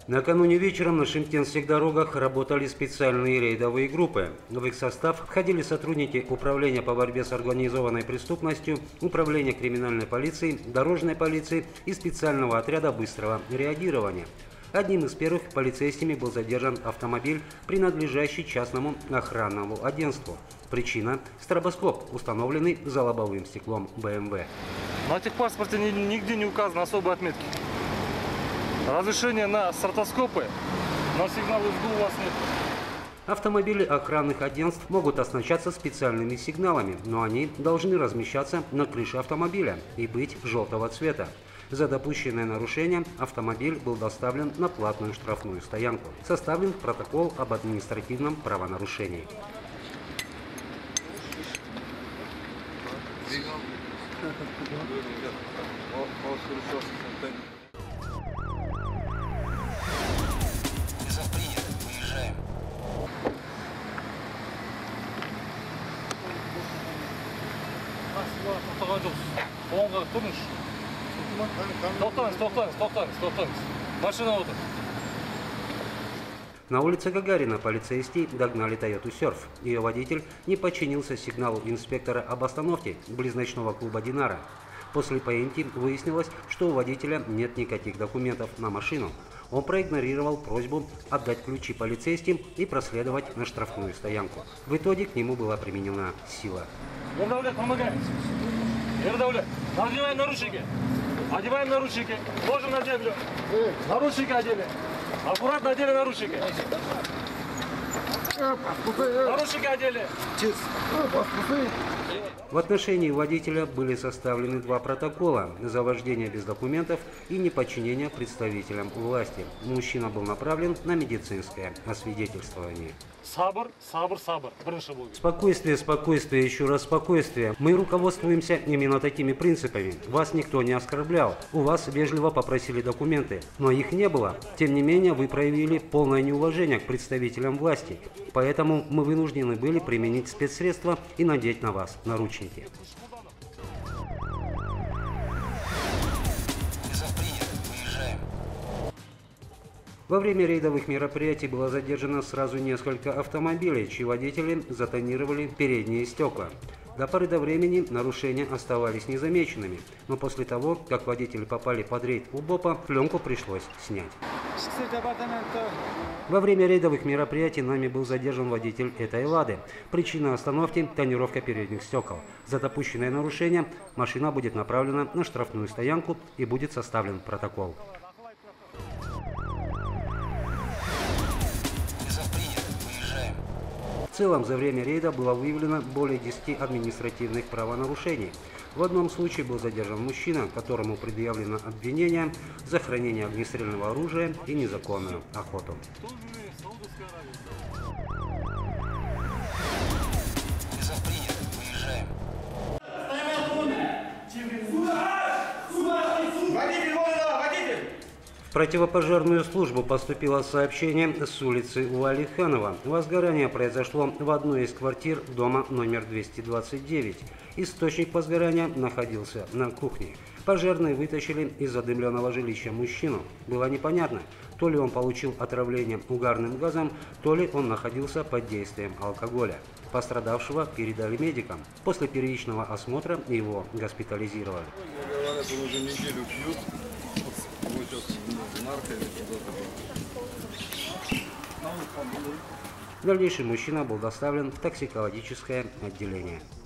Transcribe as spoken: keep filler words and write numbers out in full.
Накануне вечером на шымкентских дорогах работали специальные рейдовые группы. В их состав входили сотрудники Управления по борьбе с организованной преступностью, Управления криминальной полиции, Дорожной полиции и специального отряда быстрого реагирования. Одним из первых полицейскими был задержан автомобиль, принадлежащий частному охранному агентству. Причина – стробоскоп, установленный за лобовым стеклом бэ эм вэ. На техпаспорте нигде не указаны особые отметки. Разрешение на стробоскопы, на сигналы СГУ у вас нет. Автомобили охранных агентств могут оснащаться специальными сигналами, но они должны размещаться на крыше автомобиля и быть желтого цвета. За допущенное нарушение автомобиль был доставлен на платную штрафную стоянку. Составлен протокол об административном правонарушении. Вызов принят. Выезжаем. Тоқтаңыз, тоқтаңыз, тоқтаңыз, тоқтаңыз. Машина отыр. На улице Гагарина полицейские догнали Тойоту Серф. Ее водитель не подчинился сигналу инспектора об остановке близ ночного клуба «Динара». После поимки выяснилось, что у водителя нет никаких документов на машину. Он проигнорировал просьбу отдать ключи полицейским и проследовать на штрафную стоянку. В итоге к нему была применена сила. Ердәулет, помогай. Ердәулет, надеваем наручники. Одеваем наручники. Ложим на землю. Наручники одели. Аккуратно одели наручники. Наручники одели. В отношении водителя были составлены два протокола за вождение без документов и неподчинение представителям власти. Мужчина был направлен на медицинское освидетельствование. Сабр, сабр, сабр. Спокойствие, спокойствие, еще раз спокойствие. Мы руководствуемся именно такими принципами. Вас никто не оскорблял. У вас вежливо попросили документы, но их не было. Тем не менее, вы проявили полное неуважение к представителям власти. Поэтому мы вынуждены были применить спецсредства и надеть на вас наручники. Вызов принят. Выезжаем. Во время рейдовых мероприятий было задержано сразу несколько автомобилей, чьи водители затонировали передние стекла. До поры до времени нарушения оставались незамеченными, но после того, как водители попали под рейд УБОПа, пленку пришлось снять. Во время рейдовых мероприятий нами был задержан водитель этой «Лады». Причина остановки – тонировка передних стекол. За допущенное нарушение машина будет направлена на штрафную стоянку и будет составлен протокол. В целом, за время рейда было выявлено более десяти административных правонарушений. В одном случае был задержан мужчина, которому предъявлено обвинение за хранение огнестрельного оружия и незаконную охоту. Вызов принят. Выезжаем. В противопожарную службу поступило сообщение с улицы Уалиханова. Возгорание произошло в одной из квартир дома номер двести двадцать девять. Источник возгорания находился на кухне. Пожарные вытащили из задымленного жилища мужчину. Было непонятно, то ли он получил отравление угарным газом, то ли он находился под действием алкоголя. Пострадавшего передали медикам. После первичного осмотра его госпитализировали. Говорят, он уже неделю пьет. Вот сейчас нарко или куда-то. В дальнейшем мужчина был доставлен в токсикологическое отделение.